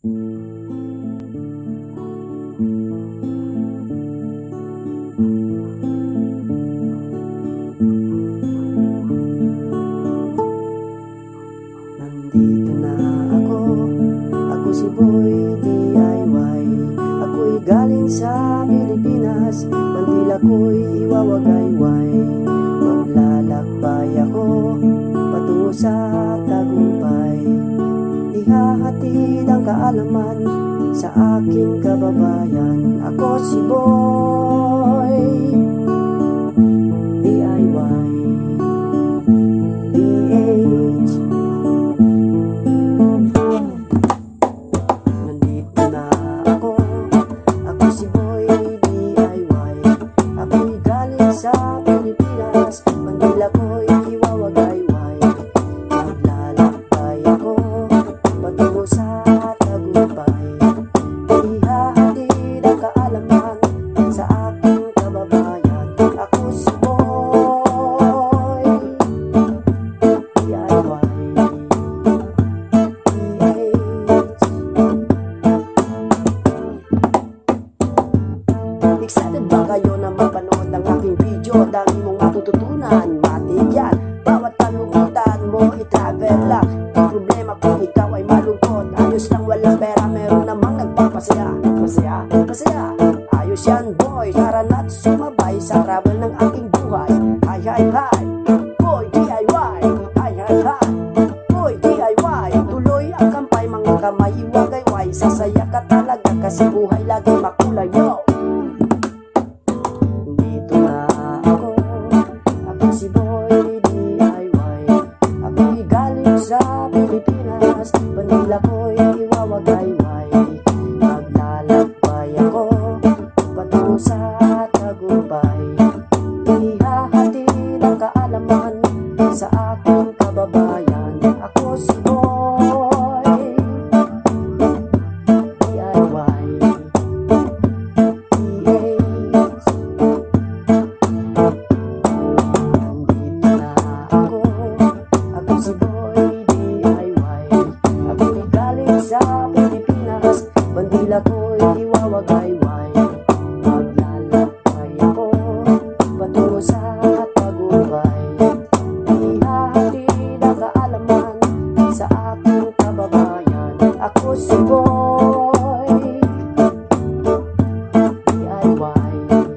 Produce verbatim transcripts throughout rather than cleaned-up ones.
Nandito na ako, ako si Boy D I Y. Ako'y galing sa Pilipinas, bandila ko'y iwawagayway. Maglalakbay ako patungo sa tagumpay. Ihahatid ang kaalaman sa aking kababayan. Ako si Boy D I Y. D H Nandito na ako, ako si Boy D I Y. Ako'y galing sa Pilipinas, bandila ko'y iwawagayway. Maglalakbay ako patungo sa tagumpay. Ihahatid ang kaalaman sa aking kababayan. Ako si Boy D I Y. Excited ba kayo na mapanood ng aking video? Dami mong matututunan, matigyan. Bawat kalugutan mo i-travel lang. Ang problema kung ikaw ay malungkot, ayos lang walang pera, meron namang nagpapasaya. Masaya, masaya, ayos yan boy. Tara na't sumabay sa travel ng aking buhay. Hi, hi, hi, Boy D I Y. Hi, hi, hi, Boy D I Y. Tuloy ang kampay, mga kamay iwagayway. Sasaya ka talaga kasi buhay lagi makulay mo. Dito na ako, ako si Boy D I Y. Ako'y galing sa Pilipinas, bandila ko'y iwawagayway. Maglalakbay ako patungo sa tagumpay. Ihahatid ang kaalaman sa aking kababayan. Ako si Boy D I Y. Nandito na ako, ako si Boy D I Y. Ako'y galing sa Pilipinas, bandila ko'y iwawagayway. Maglalakbay ako patungo sa tagumpay. Ihahatid ang kaalaman sa aking kababayan. Ako si Boy D I Y.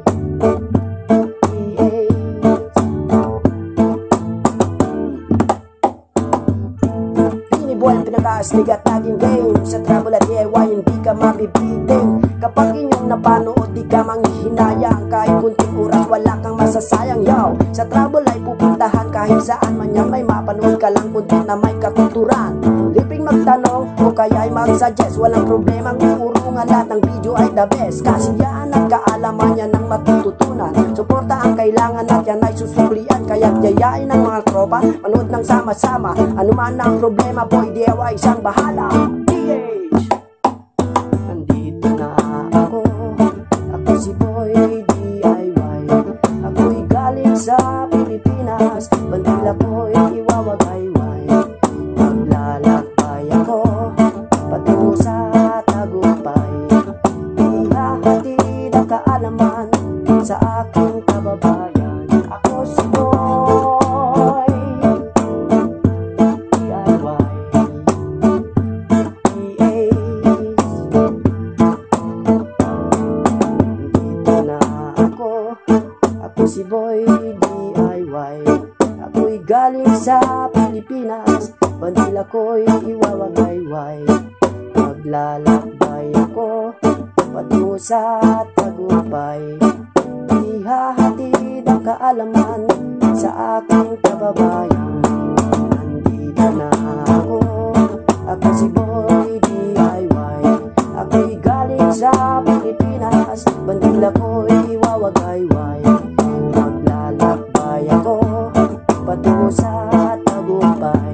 Pinibuhay ang pinakaastig at naging game. Sa travel at D I Y hindi ka mabibiting. Kapag inyong napanood di ka manghihinayang. Kahit kunting oras wala kang masasayang yaw. Sa travel ay pupuntahan kahit saan man yan. May mapanood ka lang kunti na may kakulturan. Liping magtanong o kaya ay mag-suggest. Walang problema ng urungan, lahat ng video ay the best. Kasiyahan at kaalaman yan ang matututunan. Suporta ang kailangan at yan ay susuklian. Kaya't yayain ng mga tropa, manood ng sama-sama. Ano man ang problema, Boy D I Y isang bahala. D H Nandito na ako, ako si Boy D I Y. Ako'y galing sa Pilipinas, bandila ko'y iwawagayway. Maglalakbay ako patungo sa tagumpay. Ihahatid ang kaalaman sa aking kababayan. Ako si Boy D I Y. Dito na ako, ako si Boy D I Y. Ako'y galing sa Pilipinas, bandila ko'y iwawagayway. Maglalakbay ako patungo sa tagumpay. Ihahatid ang kaalaman sa aking kababayan. Nandito na ako, ako si Boy D I Y. Ako'y galing sa Pilipinas, bandila ko'y iwawagayway. Maglalakbay ako patungo sa tagumpay.